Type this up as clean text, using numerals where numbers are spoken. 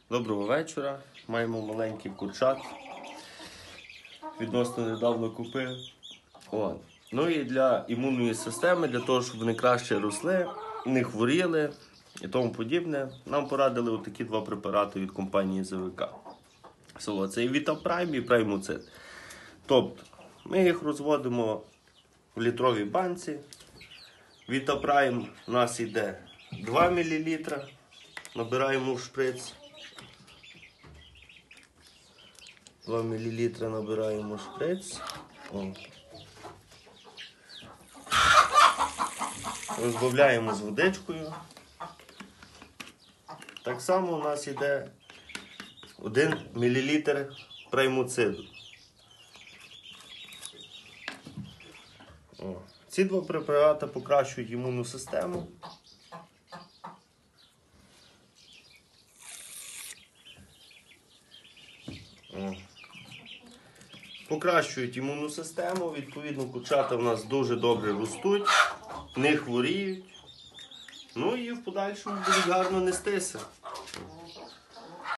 Доброго вечора. Маємо маленький курчат. Відносно недавно купив. Ну і для імунної системи, для того, щоб вони краще росли, не хворіли і тому подібне, нам порадили отакі два препарати від компанії ЗВК. Це і Вітапрайм, і Праймуцит. Тобто, ми їх розводимо в літровій банці. Вітапрайм у нас йде 2 мл. Набираємо в шприц. 2 мл набираємо в шприц. Розбавляємо з водичкою. Так само у нас йде 1 мл праймуциду. Ці два препарати покращують імунну систему. Покращують імунну систему, відповідно, курчата в нас дуже добре ростуть, не хворіють, ну і в подальшому будуть гарно нестися.